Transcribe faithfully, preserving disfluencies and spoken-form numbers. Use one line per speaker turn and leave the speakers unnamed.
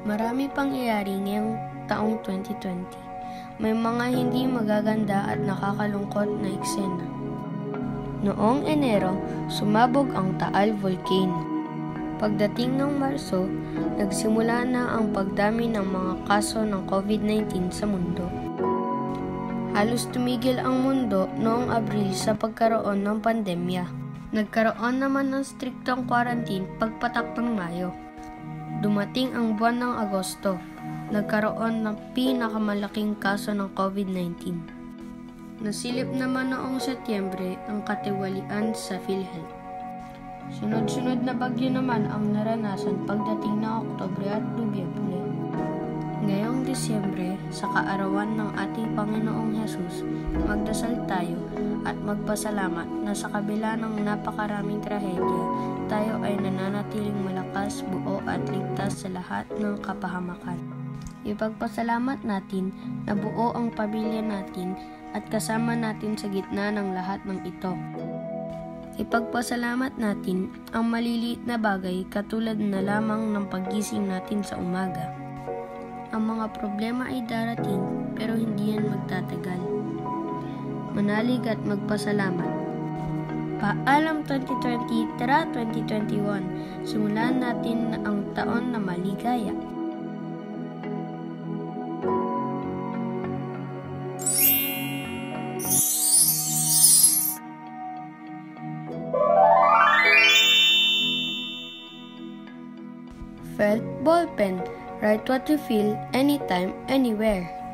Marami pangyayari ngayong taong twenty twenty. May mga hindi magaganda at nakakalungkot na eksena. Noong Enero, sumabog ang Taal Volcano. Pagdating ng Marso, nagsimula na ang pagdami ng mga kaso ng COVID nineteen sa mundo. Halos tumigil ang mundo noong Abril sa pagkaroon ng pandemya. Nagkaroon naman ng striktong quarantine pagpatak ng Mayo. Dumating ang buwan ng Agosto, nagkaroon ng pinakamalaking kaso ng COVID nineteen. Nasilip naman noong Setyembre ang katiwalian sa PhilHealth. Sunod-sunod na bagyo naman ang naranasan pagdating ng Oktubre at Nobyembre. Ngayong Disyembre, sa kaarawan ng ating Panginoong Hesus, magdasal tayo at magpasalamat na sa kabila ng napakaraming trahedya, tayo ay nananatiling malakas, buo at ligtas sa lahat ng kapahamakan. Ipagpasalamat natin na buo ang pamilya natin at kasama natin sa gitna ng lahat ng ito. Ipagpasalamat natin ang maliliit na bagay katulad na lamang ng paggising natin sa umaga. Ang mga problema ay darating pero hindi yan magtatagal. Manalig at magpasalamat. Paalam twenty twenty, tara twenty twenty-one. Simulan natin ang taon na maligaya. Felt ballpen. Write what you feel, anytime, anywhere.